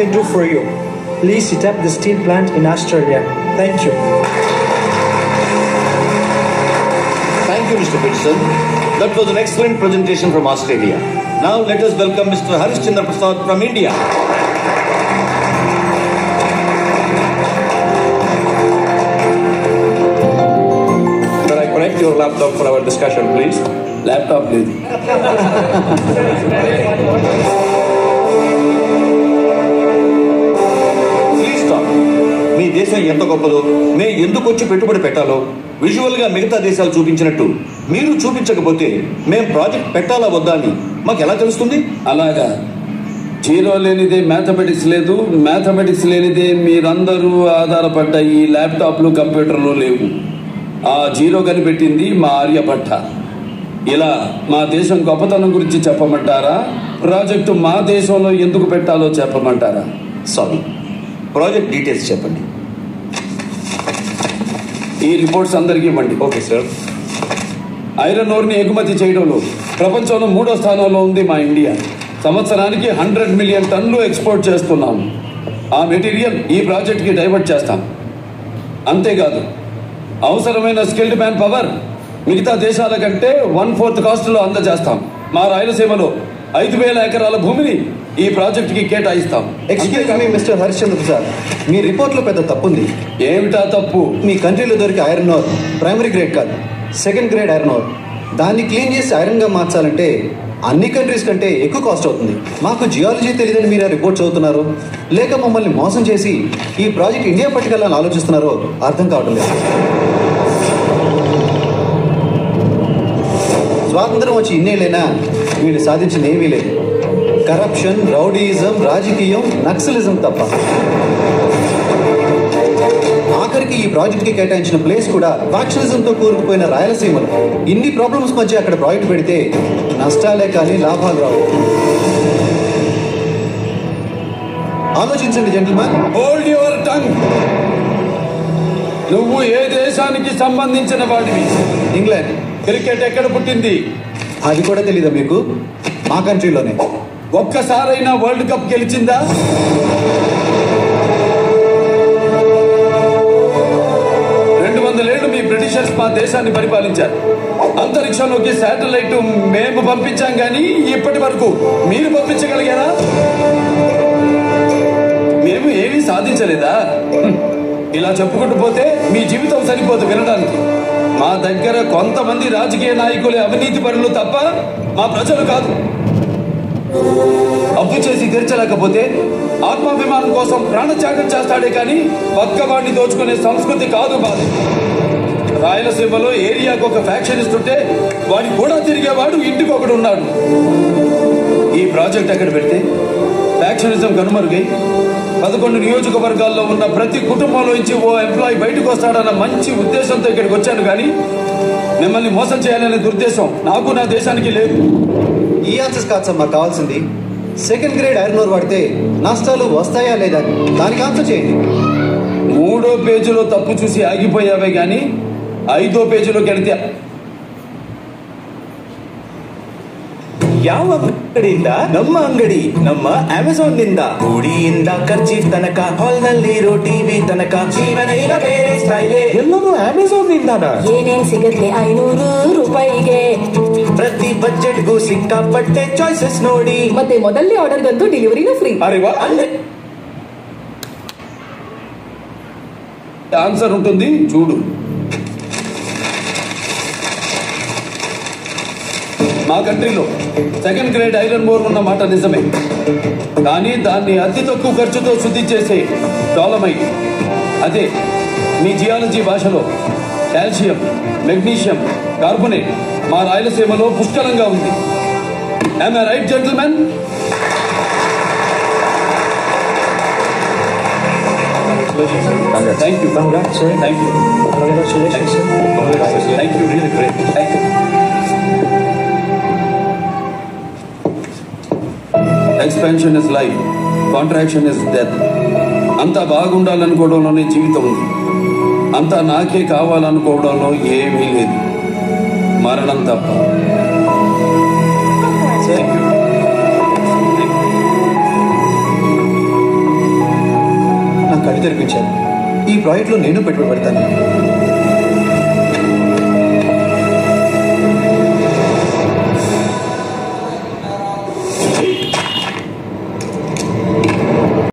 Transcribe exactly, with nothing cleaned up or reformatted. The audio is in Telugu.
can do for you. Please set up the steel plant in Australia. Thank you. Thank you, Mister Peterson. That was an excellent presentation from Australia. Now let us welcome Mister Harishchandra Prasad from India. Can I connect your laptop for our discussion, please? Laptop, please. Please stop. మీ దేశం ఎంత గొప్పదో, మే ఎందుకు వచ్చి పెట్టుబడి పెట్టాలో విజువల్ గా మిగతా దేశాలు చూపించినట్టు మీరు చూపించకపోతే మేం ప్రాజెక్ట్ పెట్టాలా వద్దా అని మాకు ఎలా తెలుస్తుంది? అలాగా, జీరో లేనిదే మ్యాథమెటిక్స్ లేదు, మ్యాథమెటిక్స్ లేనిదే మీరందరూ ఆధారపడ్డ ఈ ల్యాప్టాప్లు కంప్యూటర్లు లేవు. ఆ జీరో కనిపెట్టింది మా ఆర్యభట్ట. ఇలా మా దేశం గొప్పతనం గురించి చెప్పమంటారా, ప్రాజెక్టు మా దేశంలో ఎందుకు పెట్టాలో చెప్పమంటారా? సారీ, ప్రాజెక్ట్ డీటెయిల్స్ చెప్పండి. ఈ రిపోర్ట్స్ అందరికీ ఇవ్వండి. Okay sir. ఐరన్ ఓర్ని ఎగుమతి చేయడంలో ప్రపంచంలో మూడో స్థానంలో ఉంది మా ఇండియా. సంవత్సరానికి హండ్రెడ్ మిలియన్ టన్నులు ఎక్స్పోర్ట్ చేస్తున్నాం. ఆ మెటీరియల్ ఈ ప్రాజెక్ట్కి డైవర్ట్ చేస్తాం. అంతేకాదు, అవసరమైన స్కిల్డ్ మ్యాన్ పవర్ మిగతా దేశాల కంటే వన్ ఫోర్త్ కాస్ట్లో అందజేస్తాం. మా రాయలసీమలో ఐదు వేల ఎకరాల భూమిని ఈ ప్రాజెక్టుకి కేటాయిస్తాం. Excuse me mister Harishchandra Prasad, మీ రిపోర్ట్లో పెద్ద తప్పుంది. ఏమిటా తప్పు? మీ కంట్రీలో దొరికే ఐరన్ ఓర్ ప్రైమరీ గ్రేడ్ కాదు, సెకండ్ గ్రేడ్ ఐరన్ ఓర్. దాన్ని క్లీన్ చేసి ఐరన్గా మార్చాలంటే అన్ని కంట్రీస్ కంటే ఎక్కువ కాస్ట్ అవుతుంది. మాకు జియాలజీ తెలియదని మీరు ఆ రిపోర్ట్ చదువుతున్నారు, లేక మమ్మల్ని మోసం చేసి ఈ ప్రాజెక్ట్ ఇండియా పట్టుకెళ్ళాలని ఆలోచిస్తున్నారో అర్థం కావడం లేదు. స్వాతంత్రం వచ్చి ఇన్నేళ్ళైనా వీళ్ళు సాధించింది ఏమీ లేదు. కరప్షన్, రౌడీయిజం, రాజకీయం, నక్సలిజం తప్ప. ఆఖరికి ఈ ప్రాజెక్ట్కి కేటాయించిన ప్లేస్ కూడా ఫ్యాక్షనిజంతో కూరుకుపోయిన రాయలసీమలో. ఇన్ని ప్రాబ్లమ్స్ మధ్య అక్కడ ప్రాజెక్ట్ పెడితే నష్టాలే కానీ లాభాలు రావు. ఆలోచించండి జెంటిల్మెన్. Hold your tongue. నువ్వు ఏ దేశానికి సంబంధించిన వాడివి? ఇంగ్లాండ్. క్రికెట్ ఎక్కడ పుట్టింది? అది కూడా తెలీదా మీకు? మా కంట్రీలోనే. ఒక్కసారైనా వరల్డ్ కప్ గెలిచిందా? రెండు వందలేళ్లు మీ బ్రిటిషర్స్ మా దేశాన్ని పరిపాలించారు. అంతరిక్షంలోకి శాటిలైట్ మేము పంపించాం, కానీ ఇప్పటి వరకు మీరు పంపించగలిగారా? మేము ఏమీ సాధించలేదా? ఇలా చెప్పుకుంటూ పోతే మీ జీవితం సరిపోదు వినడానికి. మా దగ్గర కొంతమంది రాజకీయ నాయకులే అవినీతి పరులు తప్ప మా ప్రజలు కాదు. అప్పు చేసి తీర్చలేకపోతే ఆత్మాభిమానం కోసం ప్రాణత్యాగం చేస్తాడే కానీ పక్కవాడిని దోచుకునే సంస్కృతి కాదు మాది. రాయలసీమలో ఏరియాకు ఒక ఫ్యాక్షనిస్ట్ ఉంటే వాడి కూడా తిరిగేవాడు ఇంటికి ఒకడు ఉన్నాడు. ఈ ప్రాజెక్ట్ ఎక్కడ పెడితే ఫ్యాక్షనిజం కనుమరుగై పదకొండు నియోజకవర్గాల్లో ఉన్న ప్రతి కుటుంబంలోంచి ఓ ఎంప్లాయీ బయటకు వస్తాడన్న మంచి ఉద్దేశంతో ఇక్కడికి వచ్చాను, కానీ మిమ్మల్ని మోసం చేయాలనే దుర్దేశం నాకు నా దేశానికి లేదు. ఈ ఆన్సర్స్ కాదు సార్ మాకు కావాల్సింది. సెకండ్ గ్రేడ్ ఐరన్ ఓర్ వాడితే నష్టాలు వస్తాయా లేదా దానికి ఆన్సర్ చేయండి. మూడో పేజీలో తప్పు చూసి ఆగిపోయావే గాని ಐದೋ ಪೇಜಿలోకి వెళ్తే ಯಾವ ಅಂಗಡಿಯಿಂದ? ನಮ್ಮ ಅಂಗಡಿ, ನಮ್ಮ ಅಮೆಜಾನ್ ನಿಂದ. ಗುಡಿಯಿಂದ ಕರ್ಚೀಫ್ ತನಕ, ಹಾಲ್ ನಲ್ಲಿರೋ ಟಿವಿ ತನಕ, ಜೀವನ ಈಗ ಬೇರೆ ಸ್ಟೈಲೇ. ಎಲ್ಲವೂ ಅಮೆಜಾನ್ ನಿಂದ. ಏನೇನ್ ಸಿಗುತ್ತೆ ಐನೂರು ರೂಪಾಯಿಗೆ? ಪ್ರತಿ ಬಜೆಟ್ಗೂ ಸಿಕ್ಕಾಪಟ್ಟೆ ಚಾಯ್ಸಸ್ ನೋಡಿ. ಮತ್ತೆ ಮೊದಲನೇ ಆರ್ಡರ್ಗಂತೂ ಡೆಲಿವರಿನೂ ಫ್ರೀ. ಅರೆ ವಾ, ಅಂದ್ರೆ ఆన్సర్ ఉంటుంది చూడు. మా కంట్రీలో సెకండ్ గ్రేడ్ ఐరన్ ఓర్ ఉన్న మాట నిజమే, కానీ దాన్ని అతి తక్కువ ఖర్చుతో శుద్ధి చేసే డాలమైట్, అదే మీ జియాలజీ భాషలో కాల్షియం, మెగ్నీషియం, కార్బోనేట్ మా రాయలసీమలో పుష్కలంగా ఉంది. Am I right, gentlemen? Thank you. Congrats, sir. Thank you. Congratulations, sir. Thank you. Really great. Thank you. Expansion is life. Contraction is death. అంతా బాగుండాలనుకోవడంలోనే జీవితం ఉంది. అంతా నాకే కావాలనుకోవడంలో ఏమీ లేదు, మరణం తప్ప. ప్రాజెక్ట్లో నేను పెట్టుబడి పెడతాను.